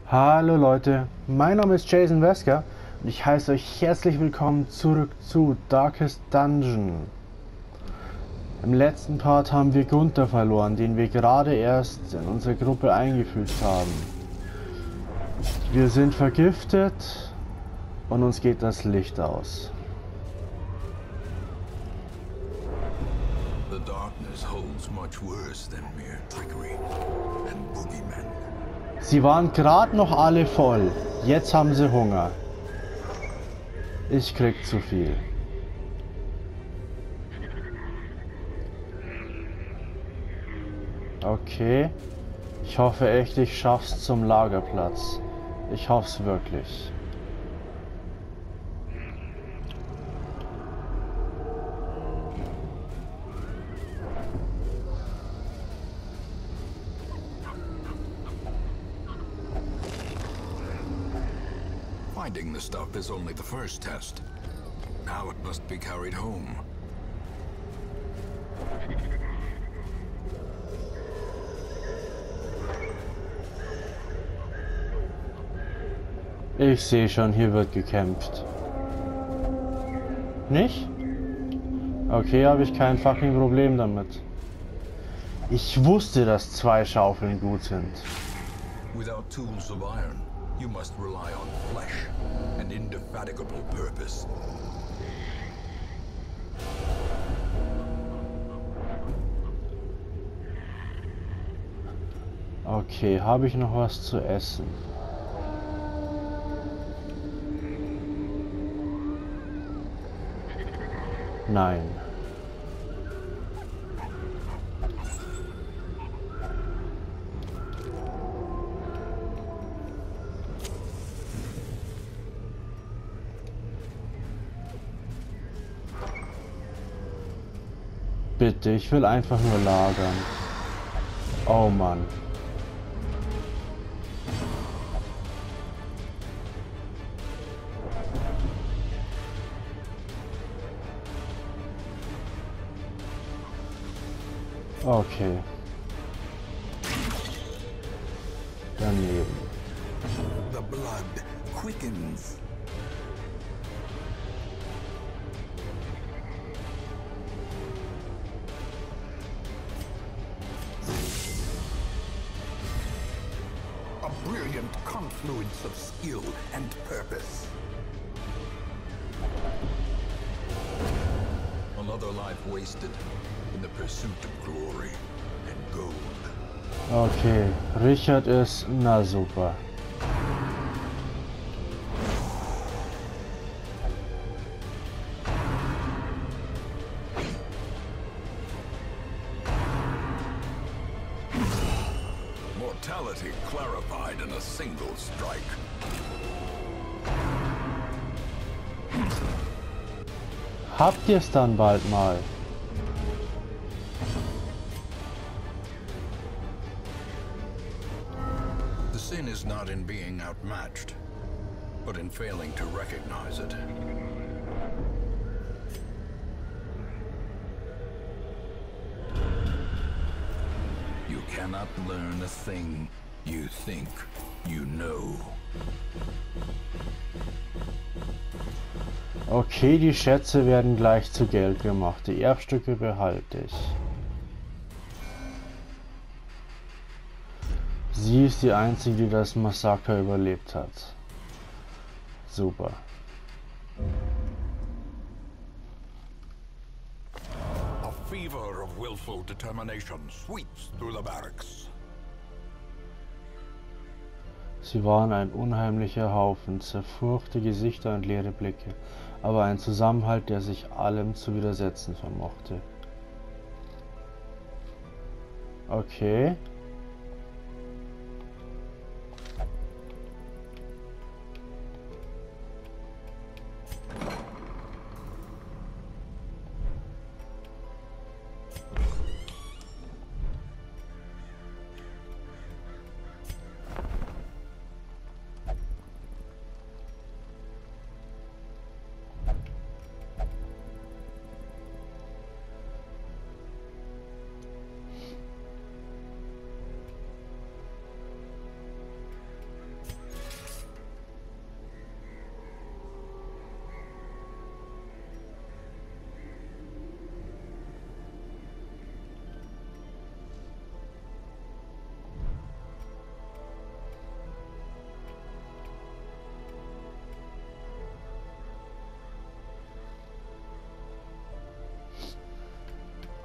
Hallo Leute, mein Name ist Jason Wesker und ich heiße euch herzlich willkommen zurück zu Darkest Dungeon. Im letzten Part haben wir Gunther verloren, den wir gerade erst in unsere Gruppe eingefügt haben. Wir sind vergiftet und uns geht das Licht aus. The darkness holds much worse than mere trickery and boogeymen. Sie waren gerade noch alle voll, jetzt haben sie Hunger. Ich krieg zu viel. Okay. Ich hoffe echt, ich schaff's zum Lagerplatz. Ich hoff's wirklich. Finding the stuff is only the first test. Now it must be carried home. Ich sehe schon, hier wird gekämpft. Nicht? Okay, habe ich kein fucking Problem damit. Ich wusste, dass 2 Schaufeln gut sind. Without tools of iron, you must rely on flesh, an indefatigable purpose. Okay, habe ich noch was zu essen? Nein. Bitte, ich will einfach nur lagern. Oh Mann. Okay. Daneben. The blood quickens. A brilliant confluence of skill and purpose. Another life wasted in the pursuit of glory and gold. Okay, Richard ist na super. Mortality clarified in a single strike. Habt ihr es dann bald mal? The sin is not in being outmatched, but in failing to recognize it. You cannot learn a thing you think you know. Okay, die Schätze werden gleich zu Geld gemacht. Die Erbstücke behalte ich. Sie ist die Einzige, die das Massaker überlebt hat. Super. A fever of willful determination sweeps through the barracks. Sie waren ein unheimlicher Haufen, zerfurchte Gesichter und leere Blicke, aber ein Zusammenhalt, der sich allem zu widersetzen vermochte. Okay.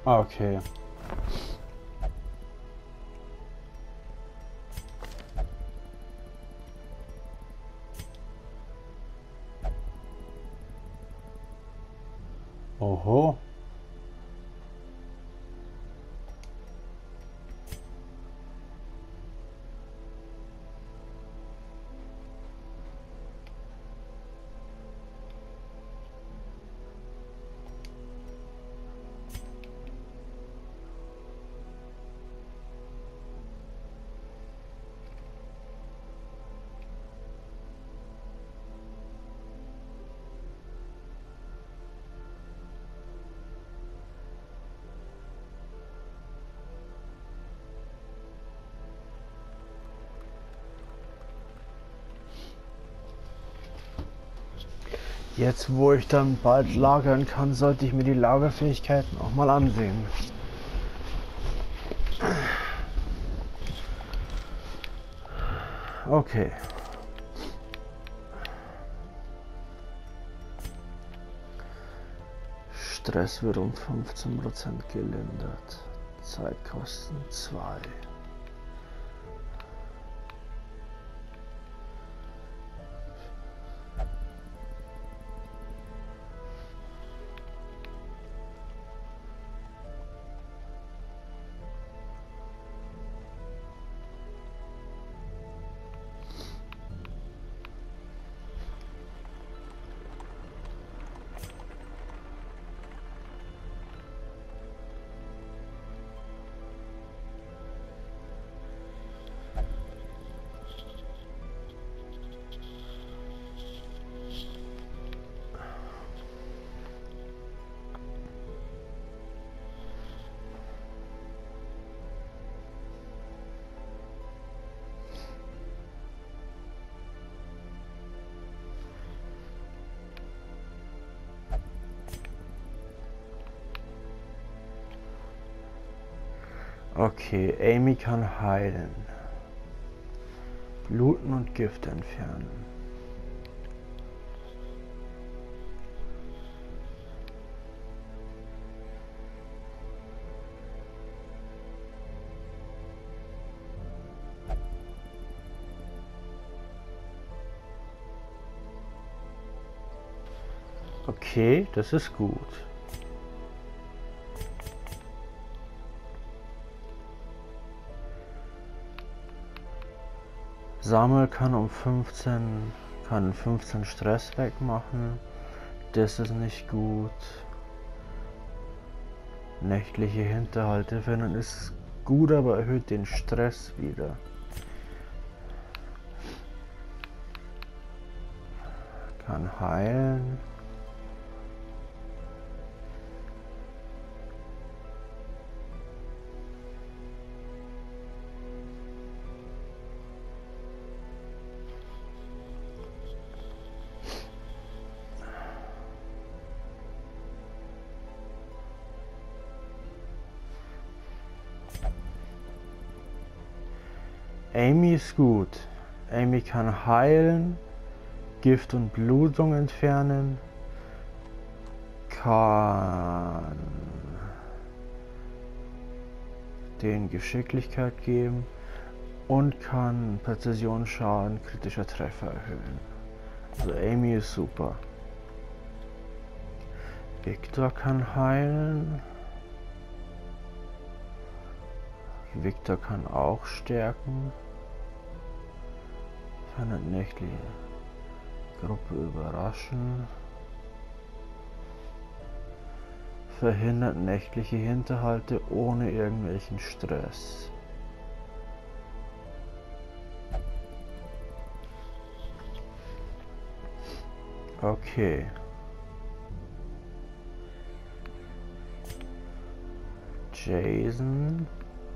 Okay. Oho. Jetzt, wo ich dann bald lagern kann, sollte ich mir die Lagerfähigkeiten auch mal ansehen. Okay. Stress wird um 15% gelindert. Zeitkosten 2. Okay, Amy kann heilen. Bluten und Gift entfernen. Okay, das ist gut. Samuel kann 15 Stress wegmachen. Das ist nicht gut. Nächtliche Hinterhalte finden ist gut, aber erhöht den Stress wieder. Kann heilen. Amy ist gut. Amy kann heilen, Gift und Blutung entfernen, kann den Geschicklichkeit geben und kann Präzisionsschaden kritischer Treffer erhöhen. Also Amy ist super. Victor kann heilen. Victor kann auch stärken. Eine nächtliche Gruppe überraschen. Verhindert nächtliche Hinterhalte ohne irgendwelchen Stress. Okay. Jason.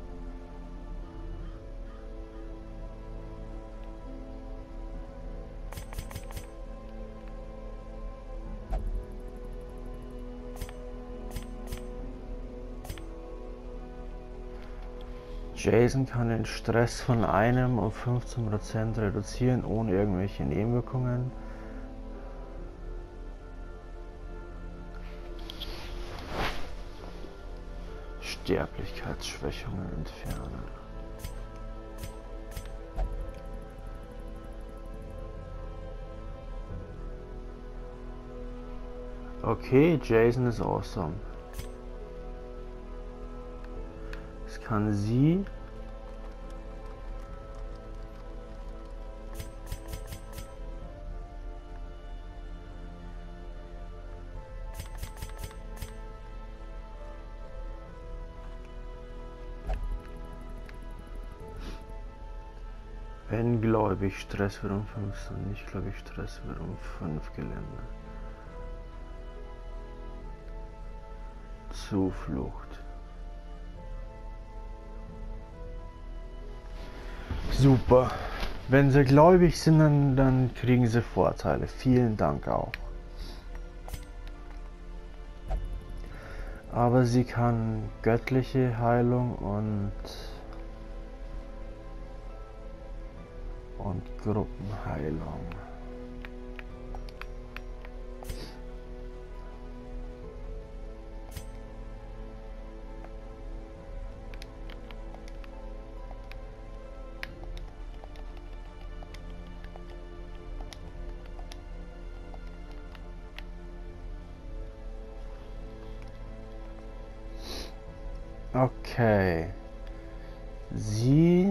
Jason kann den Stress von einem um 15% reduzieren, ohne irgendwelche Nebenwirkungen. Sterblichkeitsschwächungen entfernen. Okay, Jason ist awesome. Es kann sie wenn gläubig, Stress wird um 15, nicht gläubig, Stress wird um 5 Gelände. Zuflucht. Super. Wenn sie gläubig sind, dann kriegen sie Vorteile. Vielen Dank auch. Aber sie kann göttliche Heilung und Gruppenheilung. Okay. Sie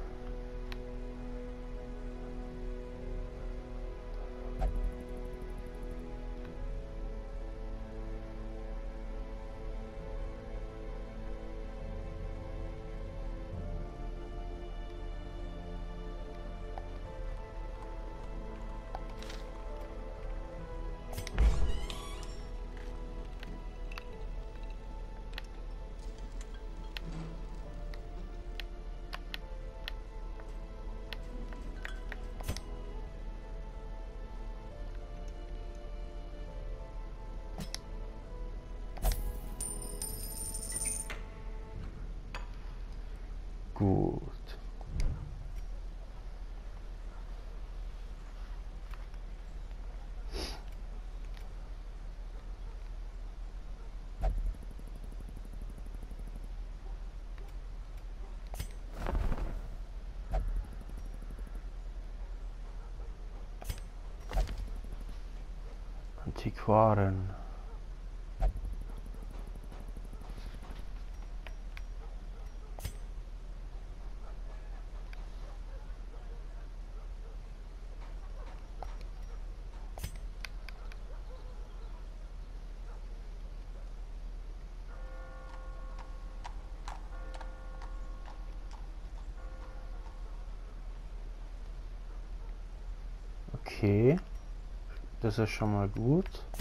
gut. Antiquaren. Okay, das ist schon mal gut.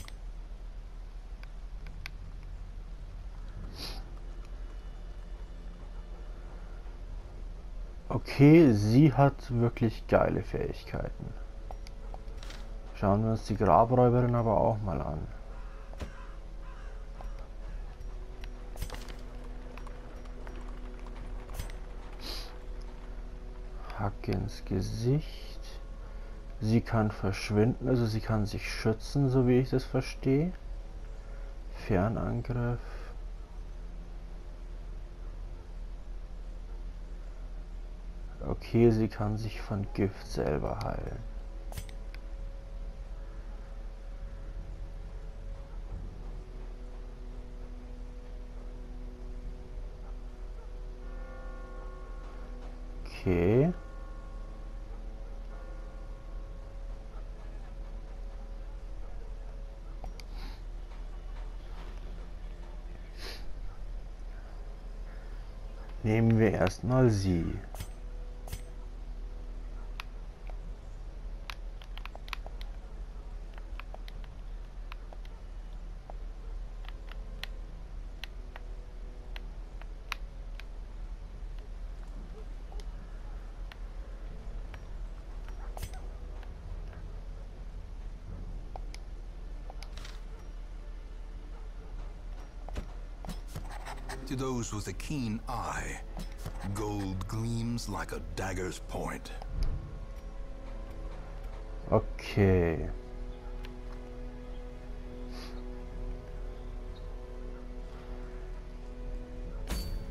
Okay, sie hat wirklich geile Fähigkeiten. Schauen wir uns die Grabräuberin aber auch mal an. Hack ins Gesicht. Sie kann verschwinden, also sie kann sich schützen, so wie ich das verstehe. Fernangriff. Okay, sie kann sich von Gift selber heilen. Okay. Nehmen wir erstmal sie. To those with a keen eye, gold gleams like a dagger's point. Okay.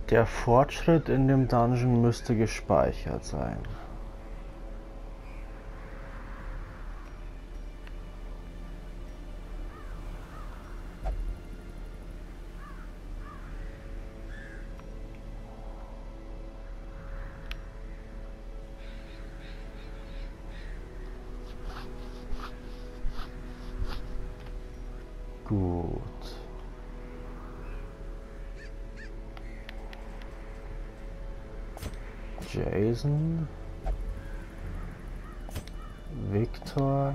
Der Fortschritt in dem Dungeon müsste gespeichert sein. Gut. Jason, Victor,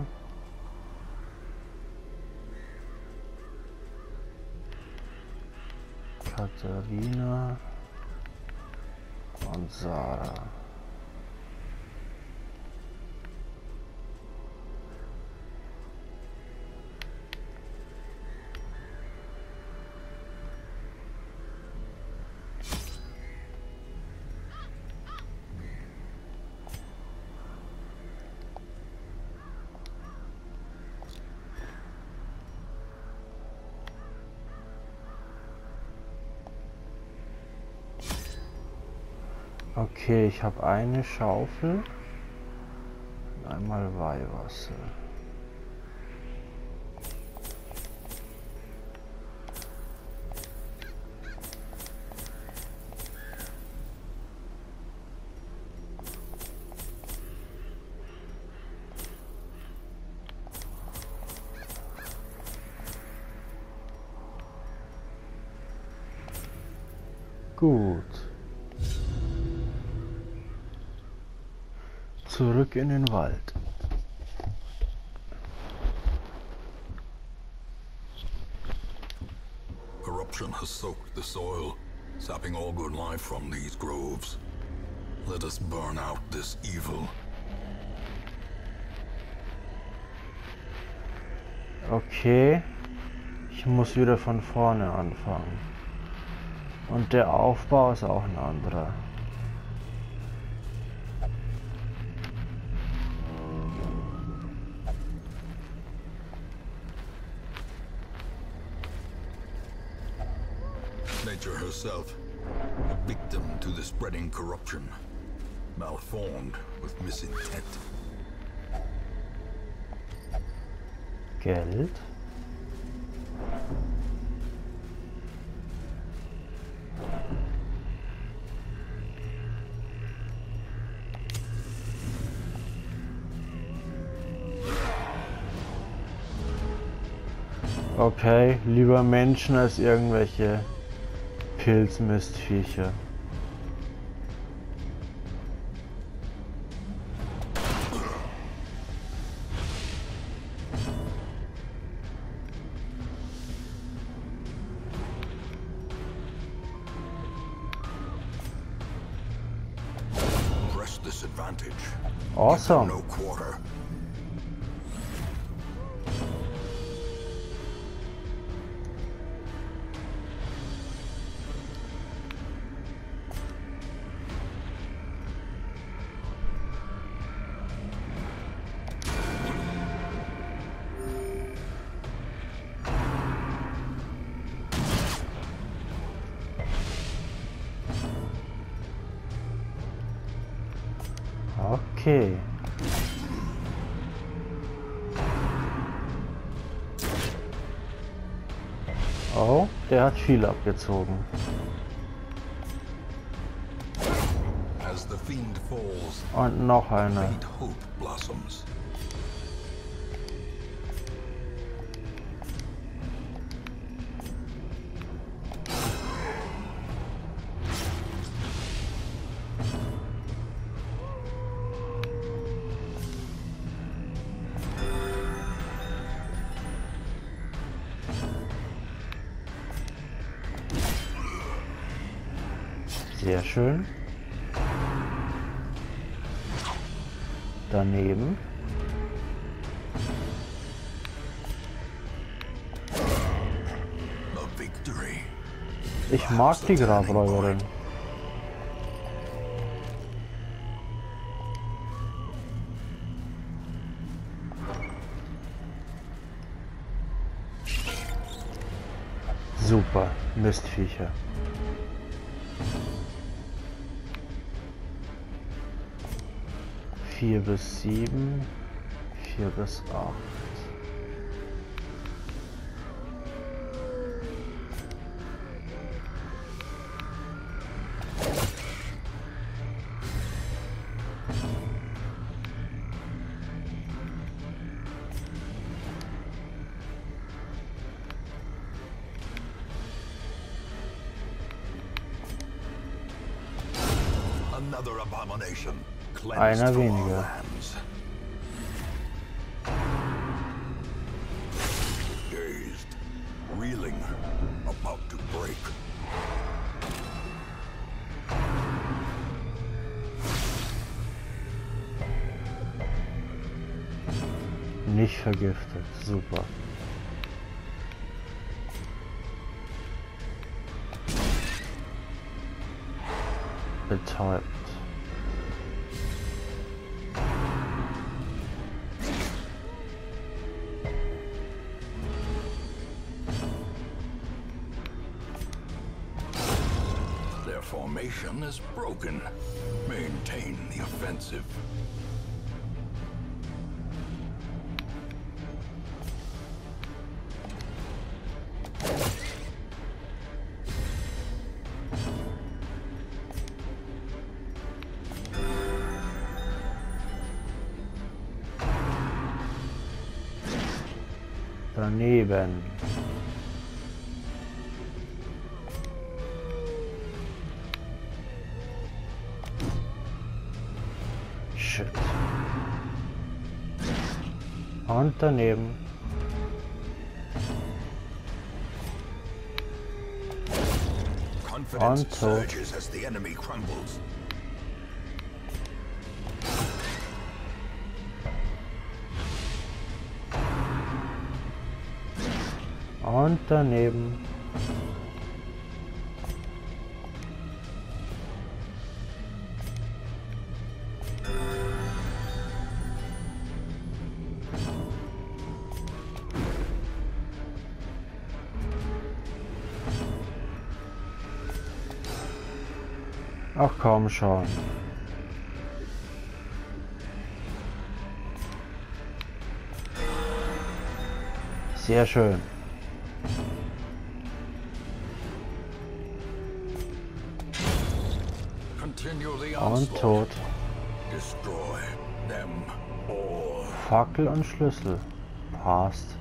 Katharina und Sarah. Okay, ich habe eine Schaufel und einmal Weihwasser. Gut. Zurück in den Wald. Corruption has soaked the soil, sapping all good life from these groves. Let us burn out this evil. Okay. Ich muss wieder von vorne anfangen. Und der Aufbau ist auch ein anderer. Nature herself, a victim to the spreading corruption, malformed with misintent. Geld. Okay, lieber Menschen als irgendwelche Pilzmistviecher. Press this advantage. Awesome. No quarter. Okay. Oh, der hat viel abgezogen. As the fiend falls, Und noch einer. faint hope blossoms. Sehr schön. Daneben. A victory. Ich mag die Grabräuberin. Super, Mistviecher. 4 bis 7, 4 bis 8. Another abomination. Einer weniger. Dazed, reeling, about to break. Nicht vergiftet, super. Betäubt. Their formation is broken. Maintain the offensive. Daneben. Shit. Und daneben. Confidence surges as the enemy crumbles. Und daneben. Ach komm schon. Sehr schön. Und tot. Fackel und Schlüssel. Passt.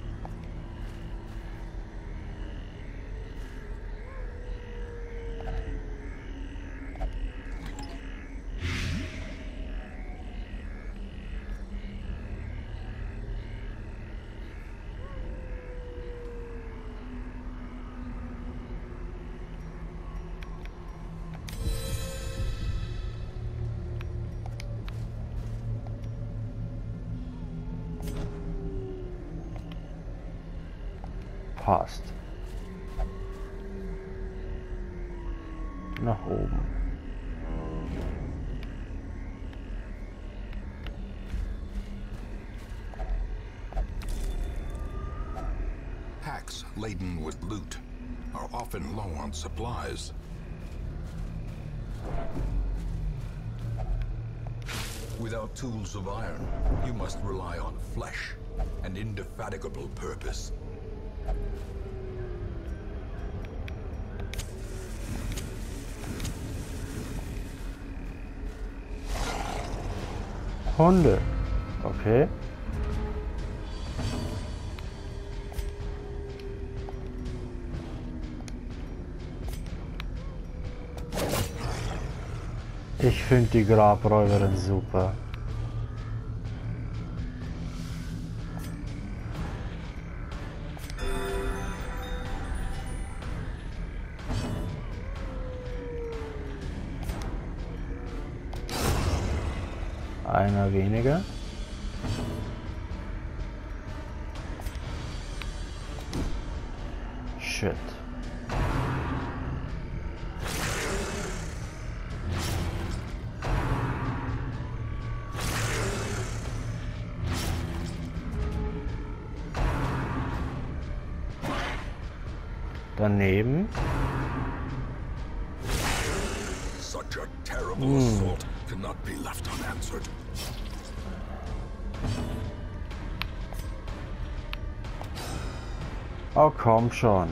Passt. Nach oben. Packs laden with loot are often low on supplies. Without tools of iron, you must rely on flesh and indefatigable purpose. Hunde. Okay. Ich finde die Grabräuberin super. Einer weniger. Shit. Daneben. Such a terrible assault cannot be left unanswered. Oh, komm schon.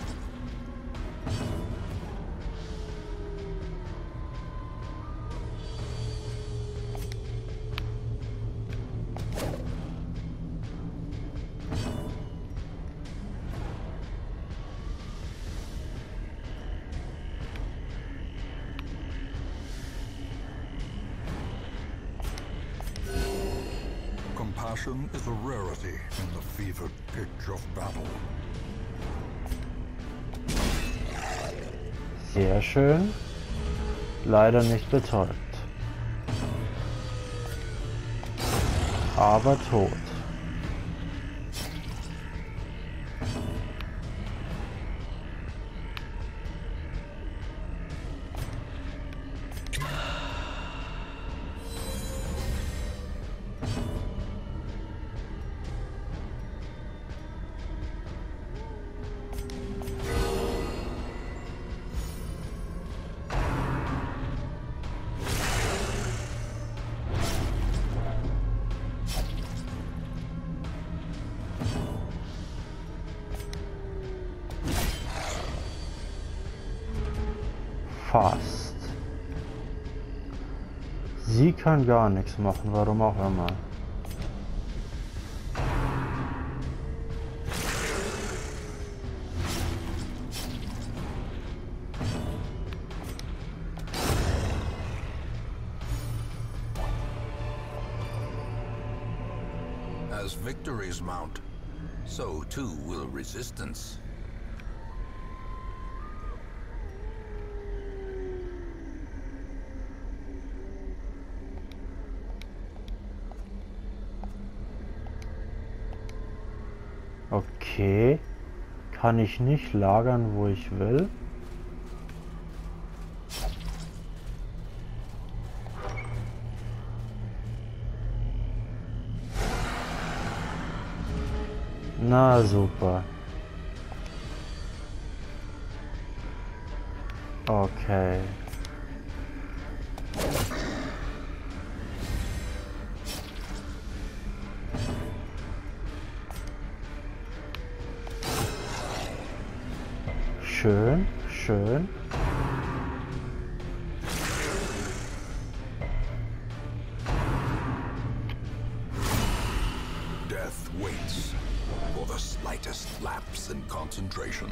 Compassion is a rarity in the fevered pitch of battle. Sehr schön. Leider nicht betäubt. Aber tot. Fast. Sie kann gar nichts machen, warum auch immer. As victories mount, so too will resistance. Okay. Kann ich nicht lagern, wo ich will? Na super. Okay. Schön, schön. Death waits for the slightest lapse in concentration.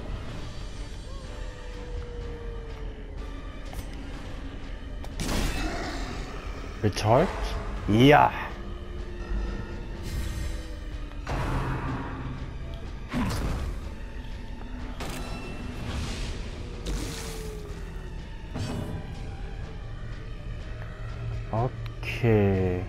Betäubt? Ja. Okay.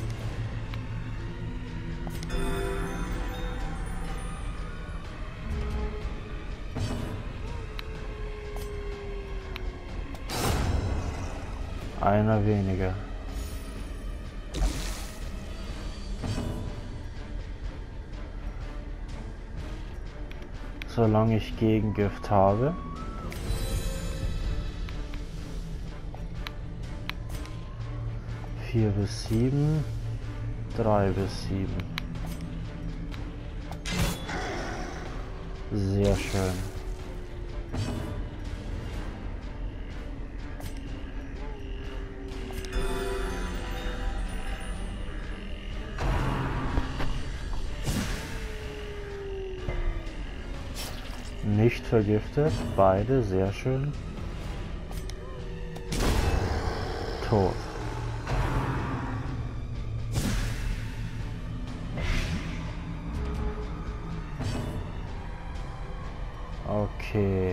Einer weniger. Solange ich Gegengift habe. Vier bis 7, 3 bis 7. Sehr schön. Nicht vergiftet, beide sehr schön. Tot. Okay.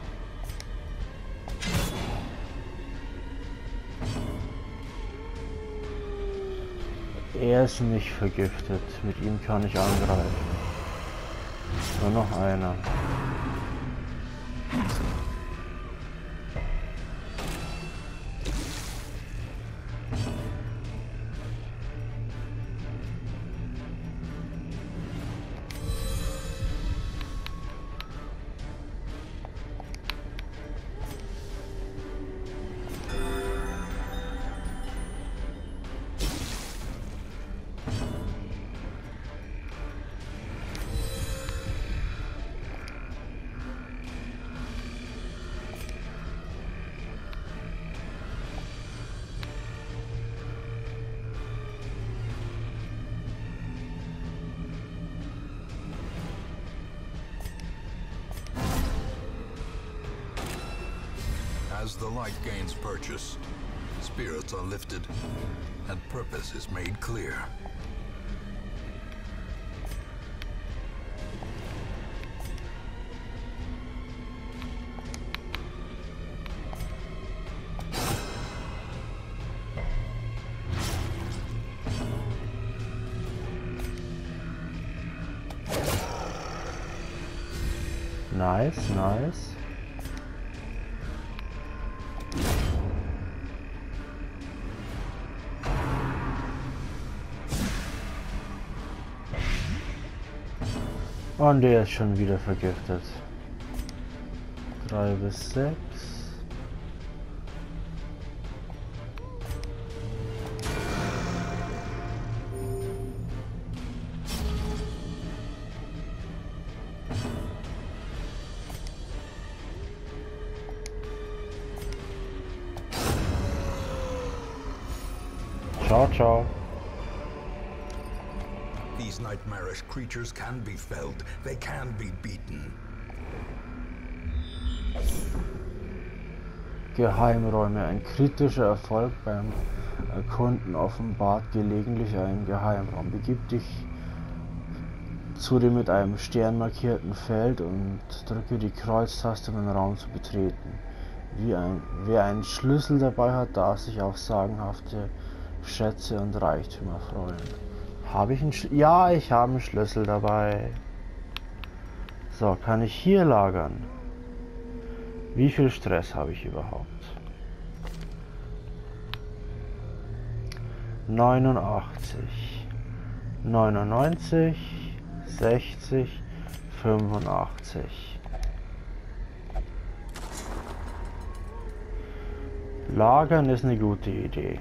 Er ist nicht vergiftet. Mit ihm kann ich angreifen. Nur noch einer. As the light gains purchase, spirits are lifted, and purpose is made clear. Nice, nice. Und der ist schon wieder vergiftet. 3 bis 6. Ciao, ciao. These nightmarish creatures can be felled. They can be beaten. Geheimräume. Ein kritischer Erfolg beim Erkunden offenbart gelegentlich einen Geheimraum. Begib dich zu dem mit einem Stern markierten Feld und drücke die Kreuztaste, um den Raum zu betreten. Wer einen Schlüssel dabei hat, darf sich auf sagenhafte Schätze und Reichtümer freuen. Habe ich einen Schlüssel? Ja, ich habe einen Schlüssel dabei. So, kann ich hier lagern? Wie viel Stress habe ich überhaupt? 89, 99, 60, 85. Lagern ist eine gute Idee.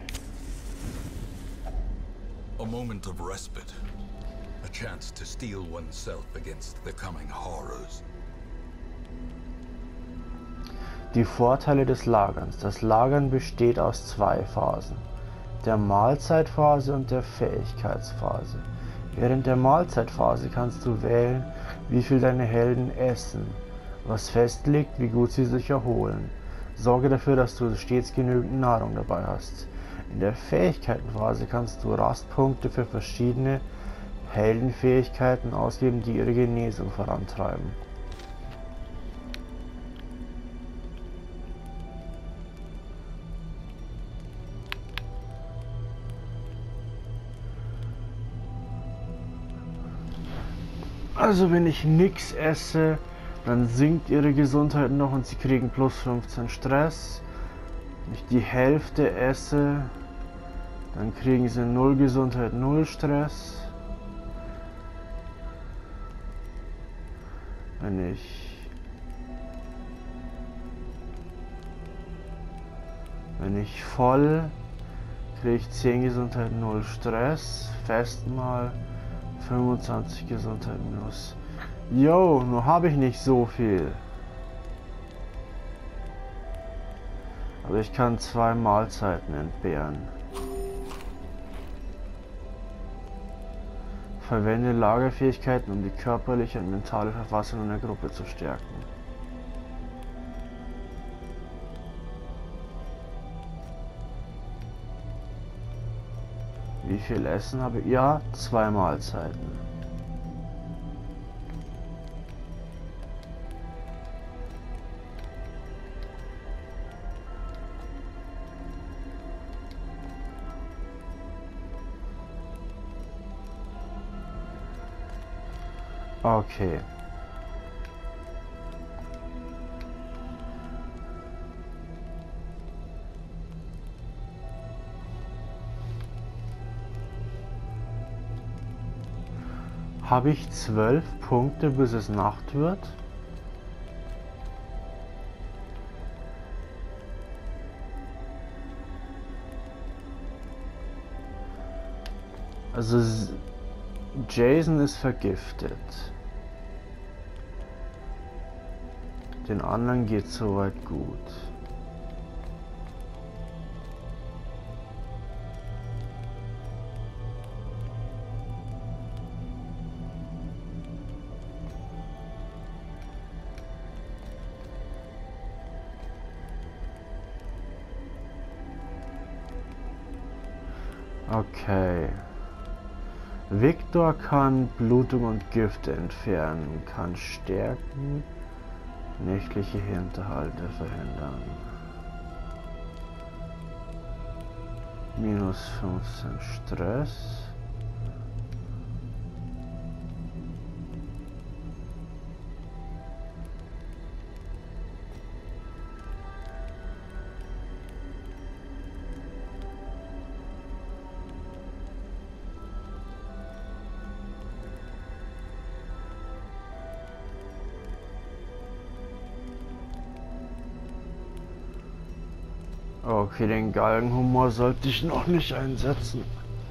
A moment of respite. A chance to steel oneself against the coming horrors. Die Vorteile des Lagerns. Das Lagern besteht aus 2 Phasen. Der Mahlzeitphase und der Fähigkeitsphase. Während der Mahlzeitphase kannst du wählen, wie viel deine Helden essen, was festlegt, wie gut sie sich erholen. Sorge dafür, dass du stets genügend Nahrung dabei hast. In der Fähigkeitenphase kannst du Rastpunkte für verschiedene Heldenfähigkeiten ausgeben, die ihre Genesung vorantreiben. Also wenn ich nichts esse, dann sinkt ihre Gesundheit noch und sie kriegen plus 15 Stress. Wenn ich die Hälfte esse, dann kriegen sie 0 Gesundheit, 0 Stress. Wenn ich voll, kriege ich 10 Gesundheit, 0 Stress. Festmahl 25 Gesundheit minus. Jo, nur habe ich nicht so viel. Aber ich kann 2 Mahlzeiten entbehren. Verwende Lagerfähigkeiten, um die körperliche und mentale Verfassung einer Gruppe zu stärken. Wie viel Essen habe ich? Ja, 2 Mahlzeiten. Okay. Habe ich 12 Punkte, bis es Nacht wird? Also Jason ist vergiftet. Den anderen geht soweit gut. Okay. Victor kann Blutung und Gift entfernen, kann stärken, nächtliche Hinterhalte verhindern. Minus 15 Stress. Okay, den Galgenhumor sollte ich noch nicht einsetzen.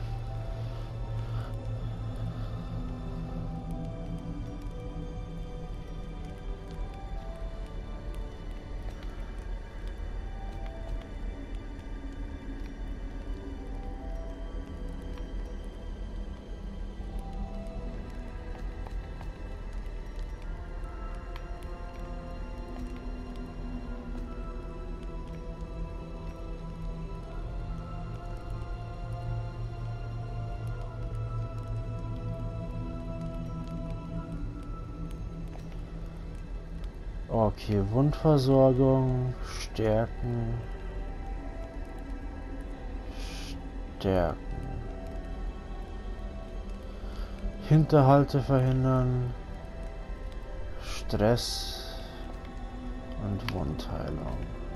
Okay, Wundversorgung, Stärken, Stärken. Hinterhalte verhindern, Stress und Wundheilung.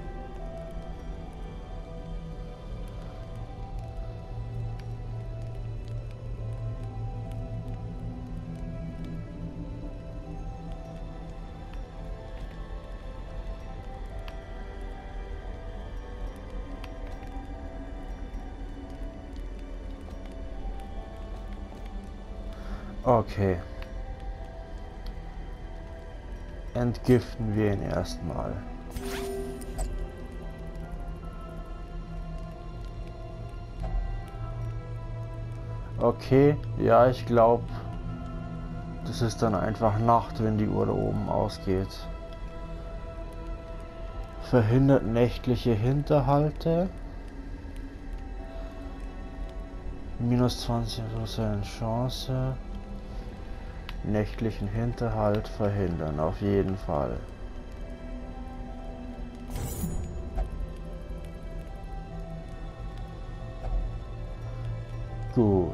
Okay. Entgiften wir ihn erstmal. Okay, ja, ich glaube, das ist dann einfach Nacht, wenn die Uhr da oben ausgeht. Verhindert nächtliche Hinterhalte. Minus 20% Chance. Nächtlichen Hinterhalt verhindern, auf jeden Fall. Gut.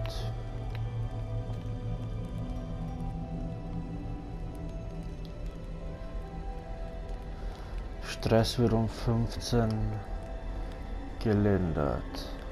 Stress wird um 15 gelindert.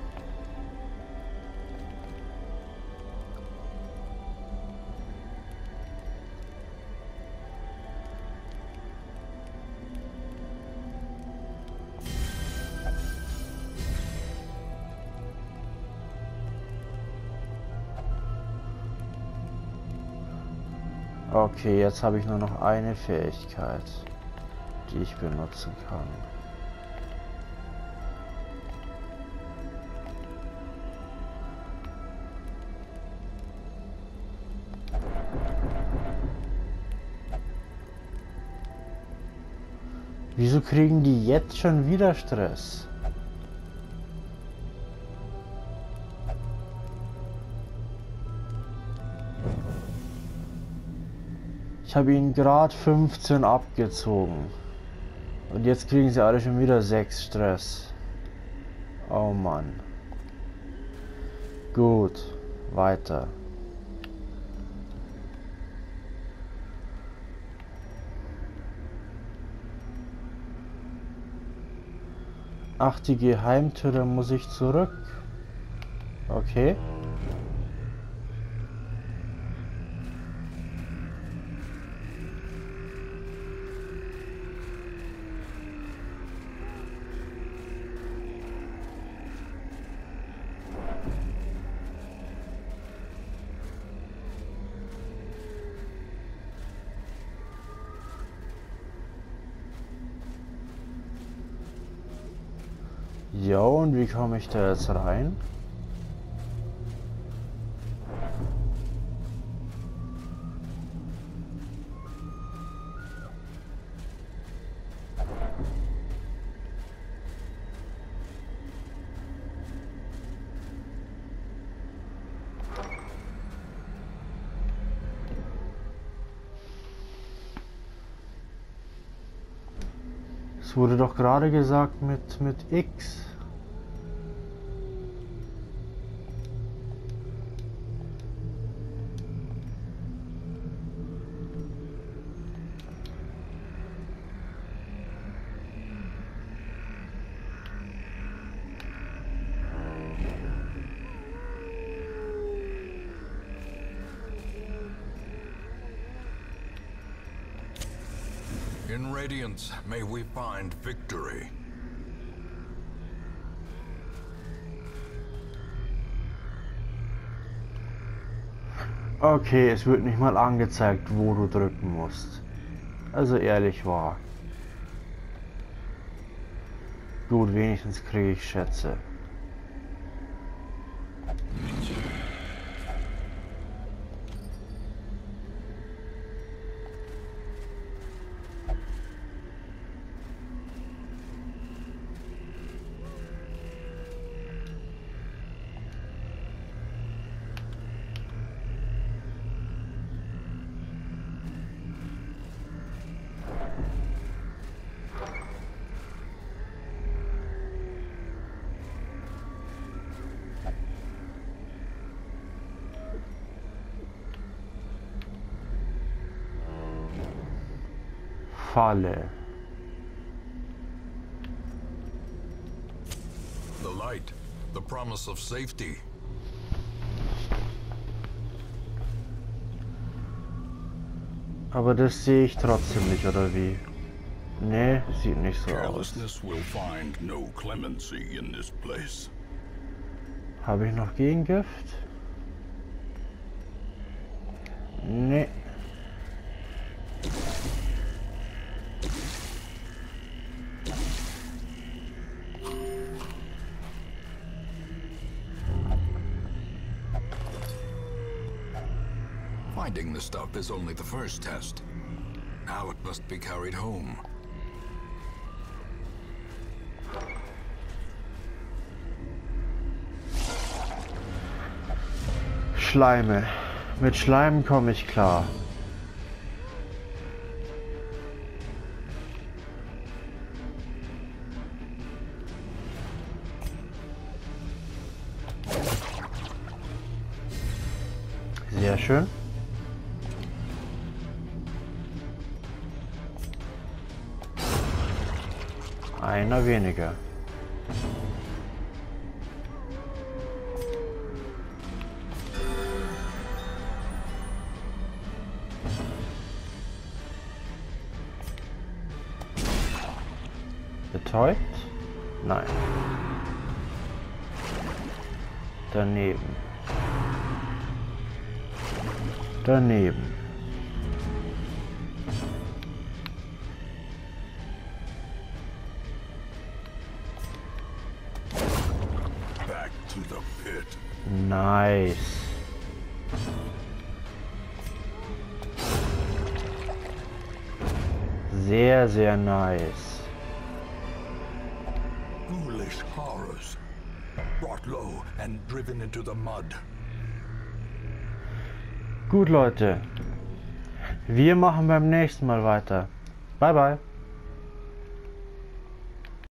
Okay, jetzt habe ich nur noch eine Fähigkeit, die ich benutzen kann. Wieso kriegen die jetzt schon wieder Stress? Ich habe ihnen gerade 15 abgezogen. Und jetzt kriegen sie alle schon wieder 6 Stress. Oh Mann. Gut, weiter. Ach, die Geheimtür, da muss ich zurück. Okay. Ja, und wie komme ich da jetzt rein? Es wurde doch gerade gesagt mit X. In Radiance, may we find victory. Okay, es wird nicht mal angezeigt, wo du drücken musst. Also ehrlich wahr. Gut, wenigstens kriege ich Schätze. Falle. The light, the promise of safety. Aber das sehe ich trotzdem nicht, oder wie? Nee, sieht nicht so aus. Carelessness will find no clemency in this place. Habe ich noch Gegengift? Nee. Finding the stuff is only the first test. Now it must be carried home. Schleime. Mit Schleim komme ich klar. Sehr schön. Einer weniger. Betäubt? Nein. Daneben. Daneben. Back to the pit. Nice. Sehr, sehr nice. Ghoulish horrors. Brought low and driven into the mud. Gut, Leute. Wir machen beim nächsten Mal weiter. Bye, bye.